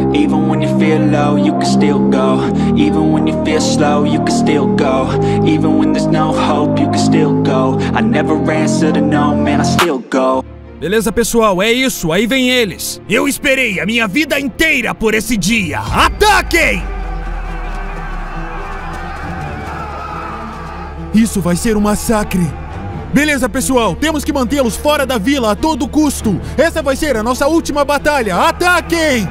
Even when you feel low, you can still go. Even when you feel slow, you can still go. Even when there's no hope, you can still go. I never answer to no, man, I still go. Beleza, pessoal, é isso, aí vem eles. Eu esperei a minha vida inteira por esse dia. Ataquem! Isso vai ser um massacre. Beleza, pessoal, temos que mantê-los fora da vila a todo custo. Essa vai ser a nossa última batalha. Ataquem!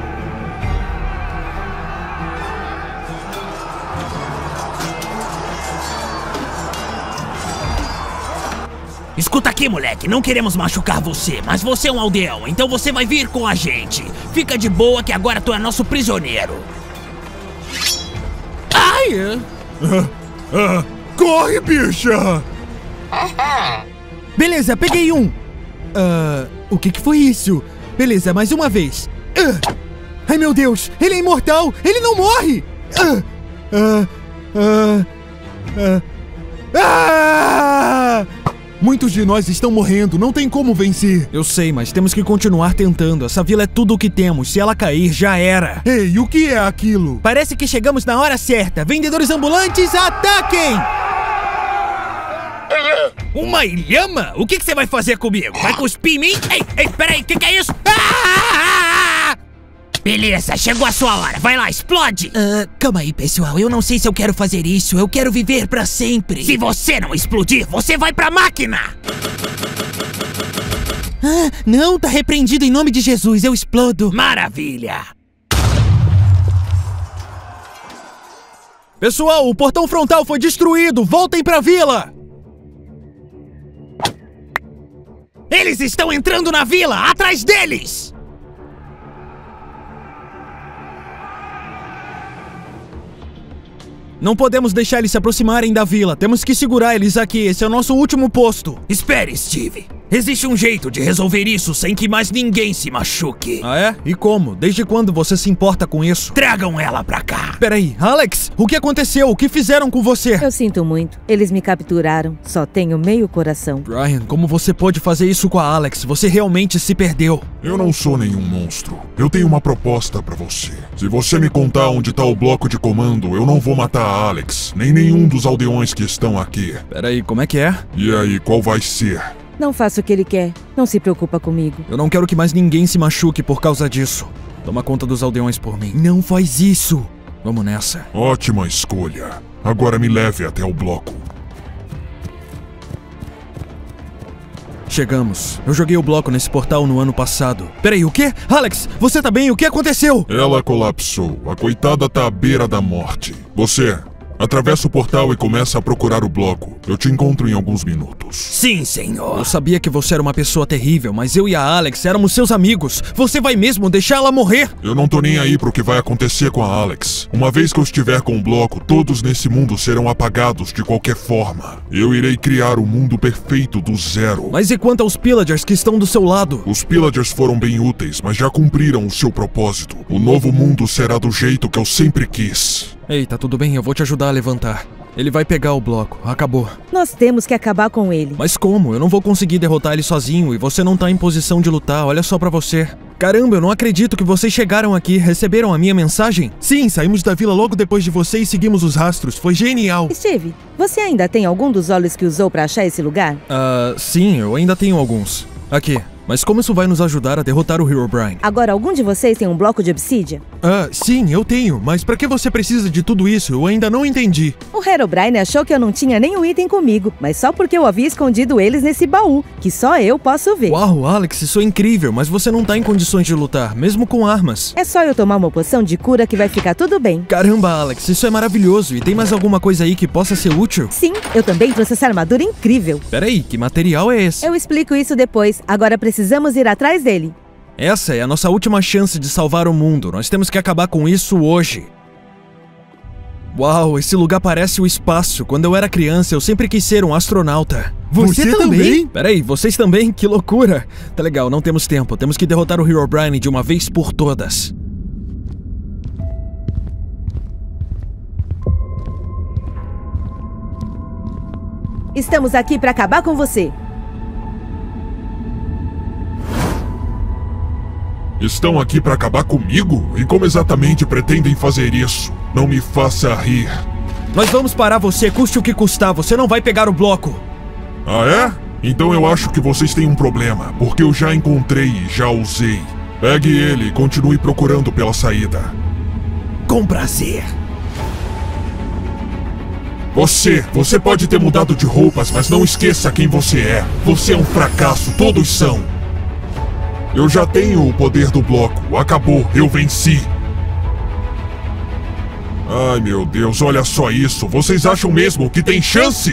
Escuta aqui, moleque, não queremos machucar você, mas você é um aldeão, então você vai vir com a gente. Fica de boa que agora tu é nosso prisioneiro. Ai! Corre, bicha! Beleza, peguei um. O que foi isso? Beleza, mais uma vez. Ai, meu Deus, ele é imortal, ele não morre! Muitos de nós estão morrendo, não tem como vencer. Eu sei, mas temos que continuar tentando. Essa vila é tudo o que temos. Se ela cair, já era. Ei, o que é aquilo? Parece que chegamos na hora certa. Vendedores ambulantes, ataquem! Uma ilhama? O que você vai fazer comigo? Vai cuspir em mim? Ei, peraí, que é isso? Beleza, chegou a sua hora. Vai lá, explode! Calma aí, pessoal. Eu não sei se eu quero fazer isso. Eu quero viver pra sempre. Se você não explodir, você vai pra máquina! Não, tá repreendido em nome de Jesus. Eu explodo. Maravilha! Pessoal, o portão frontal foi destruído. Voltem pra vila! Eles estão entrando na vila! Atrás deles! Não podemos deixar eles se aproximarem da vila. Temos que segurar eles aqui. Esse é o nosso último posto. Espere, Steve. Existe um jeito de resolver isso sem que mais ninguém se machuque. Ah, é? E como? Desde quando você se importa com isso? Tragam ela pra cá. Peraí, Alex, o que aconteceu? O que fizeram com você? Eu sinto muito. Eles me capturaram. Só tenho meio coração. Brian, como você pôde fazer isso com a Alex? Você realmente se perdeu. Eu não sou nenhum monstro. Eu tenho uma proposta pra você. Se você me contar onde tá o bloco de comando, eu não vou matar a Alex, nem nenhum dos aldeões que estão aqui. Peraí, como é que é? E aí, qual vai ser? Não faça o que ele quer. Não se preocupa comigo. Eu não quero que mais ninguém se machuque por causa disso. Toma conta dos aldeões por mim. Não faz isso. Vamos nessa. Ótima escolha. Agora me leve até o bloco. Chegamos. Eu joguei o bloco nesse portal no ano passado. Peraí, o quê? Alex, você tá bem? O que aconteceu? Ela colapsou. A coitada tá à beira da morte. Você... atravessa o portal e começa a procurar o bloco. Eu te encontro em alguns minutos. Sim, senhor. Eu sabia que você era uma pessoa terrível, mas eu e a Alex éramos seus amigos. Você vai mesmo deixar ela morrer? Eu não tô nem aí pro que vai acontecer com a Alex. Uma vez que eu estiver com o bloco, todos nesse mundo serão apagados de qualquer forma. Eu irei criar o mundo perfeito do zero. Mas e quanto aos Pillagers que estão do seu lado? Os Pillagers foram bem úteis, mas já cumpriram o seu propósito. O novo mundo será do jeito que eu sempre quis. Ei, tá tudo bem, eu vou te ajudar a levantar. Ele vai pegar o bloco, acabou. Nós temos que acabar com ele. Mas como? Eu não vou conseguir derrotar ele sozinho e você não tá em posição de lutar, olha só pra você. Caramba, eu não acredito que vocês chegaram aqui, receberam a minha mensagem? Sim, saímos da vila logo depois de você e seguimos os rastros, foi genial. Steve, você ainda tem algum dos olhos que usou pra achar esse lugar? Sim, eu ainda tenho alguns. Aqui. Mas como isso vai nos ajudar a derrotar o Herobrine? Agora, algum de vocês tem um bloco de obsidian? Sim, eu tenho. Mas pra que você precisa de tudo isso? Eu ainda não entendi. O Herobrine achou que eu não tinha nenhum item comigo, mas só porque eu havia escondido eles nesse baú, que só eu posso ver. Uau, Alex, isso é incrível, mas você não tá em condições de lutar, mesmo com armas. É só eu tomar uma poção de cura que vai ficar tudo bem. Caramba, Alex, isso é maravilhoso. E tem mais alguma coisa aí que possa ser útil? Sim, eu também trouxe essa armadura incrível. Peraí, que material é esse? Eu explico isso depois. Agora precisamos ir atrás dele. Essa é a nossa última chance de salvar o mundo. Nós temos que acabar com isso hoje. Uau, esse lugar parece o espaço. Quando eu era criança, eu sempre quis ser um astronauta. Você também? Peraí, vocês também? Que loucura! Tá legal, não temos tempo. Temos que derrotar o Herobrine de uma vez por todas. Estamos aqui para acabar com você. Estão aqui pra acabar comigo? E como exatamente pretendem fazer isso? Não me faça rir. Nós vamos parar você, custe o que custar. Você não vai pegar o bloco. Ah, é? Então eu acho que vocês têm um problema, porque eu já encontrei e já usei. Pegue ele e continue procurando pela saída. Com prazer. Você pode ter mudado de roupas, mas não esqueça quem você é. Você é um fracasso, todos são. Eu já tenho o poder do bloco. Acabou, eu venci. Ai, meu Deus, olha só isso. Vocês acham mesmo que tem chance?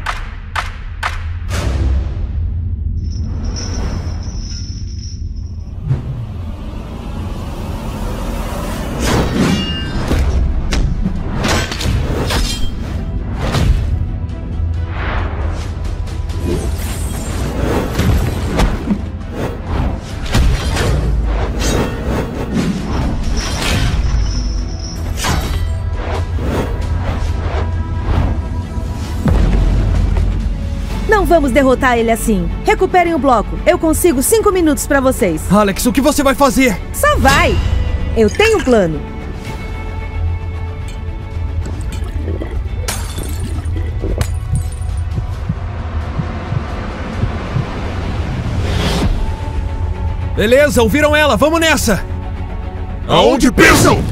Não vamos derrotar ele assim. Recuperem o bloco. Eu consigo 5 minutos pra vocês. Alex, o que você vai fazer? Só vai! Eu tenho um plano. Beleza, ouviram ela? Vamos nessa! Aonde pensam?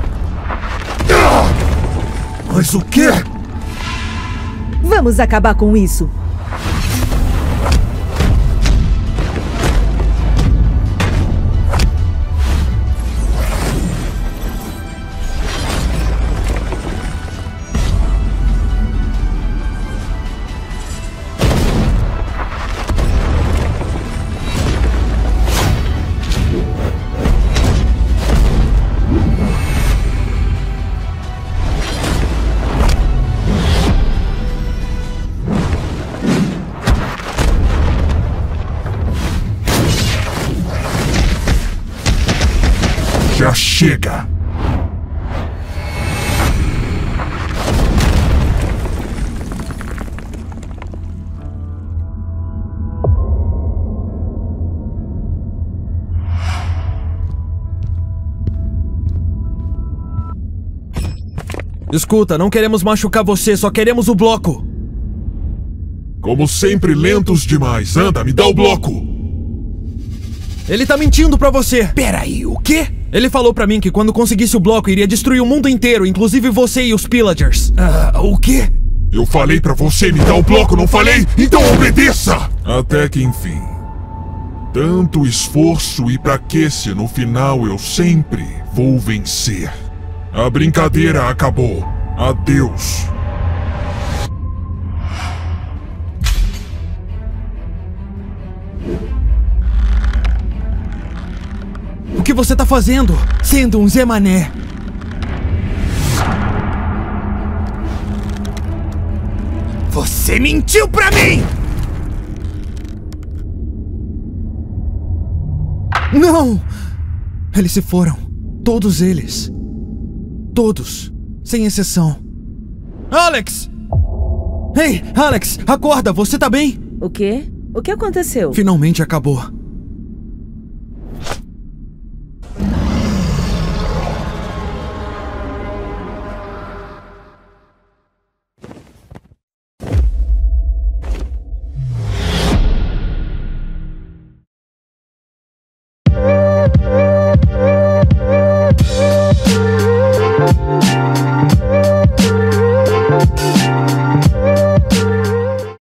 Mas o quê? Vamos acabar com isso. Já chega! Escuta, não queremos machucar você, só queremos o bloco. Como sempre, lentos demais. Anda, me dá o bloco! Ele tá mentindo pra você. Peraí, o quê? Ele falou pra mim que quando conseguisse o bloco iria destruir o mundo inteiro, inclusive você e os Pillagers. O quê? Eu falei pra você me dar o bloco, não falei? Então obedeça! Até que enfim. Tanto esforço e pra que se no final eu sempre vou vencer. A brincadeira acabou. Adeus. O que você tá fazendo? Sendo um Zé Mané. Você mentiu pra mim! Não! Eles se foram. Todos eles. Todos. Sem exceção. Alex! Ei, Alex, acorda, você tá bem? O quê? O que aconteceu? Finalmente acabou.